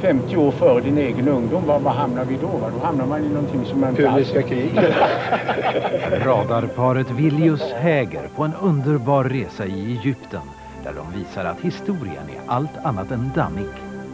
50 år före din egen ungdom, vad hamnar vi då? Då hamnar man i någonting som man inte alls... krig. Radarparet Villius Häger på en underbar resa i Egypten, där de visar att historien är allt annat än dammig.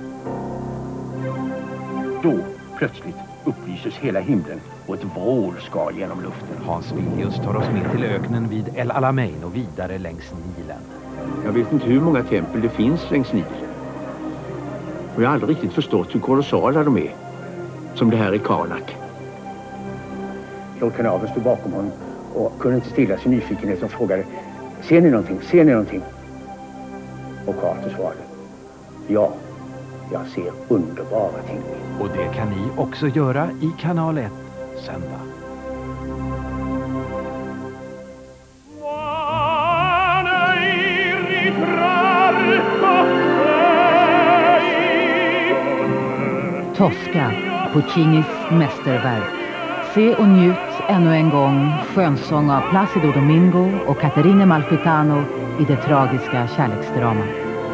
Då, plötsligt, upplyses hela himlen och ett vrål skar genom luften. Hans Villius tar oss med till öknen vid El Alamein och vidare längs Nilen. Jag vet inte hur många tempel det finns längs Nilen. Och jag har aldrig riktigt förstått hur kolossala de är. Som det här i Karnak. Lord Carnarvon stod bakom honom och kunde inte stilla sin nyfikenhet och frågade: Ser ni någonting? Ser ni någonting? Och Carter svarade: Ja, jag ser underbara ting. Och det kan ni också göra i kanal 1 söndag. Tosca, Puccinis mästerverk. Se och njut ännu en gång skönsång av Placido Domingo och Caterina Malfitano i det tragiska kärleksdramat.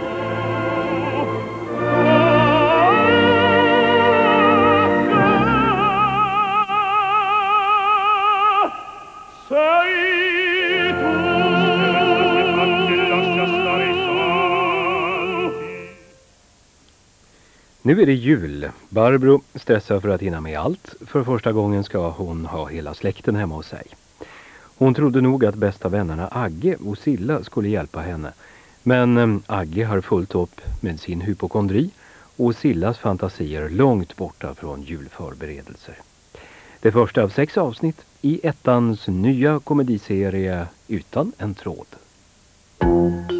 Nu är det jul. Barbro stressar för att hinna med allt. För första gången ska hon ha hela släkten hemma hos sig. Hon trodde nog att bästa vännerna Agge och Silla skulle hjälpa henne. Men Agge har fullt upp med sin hypokondri och Sillas fantasier långt borta från julförberedelser. Det första av 6 avsnitt i ettans nya komediserie Utan en tråd.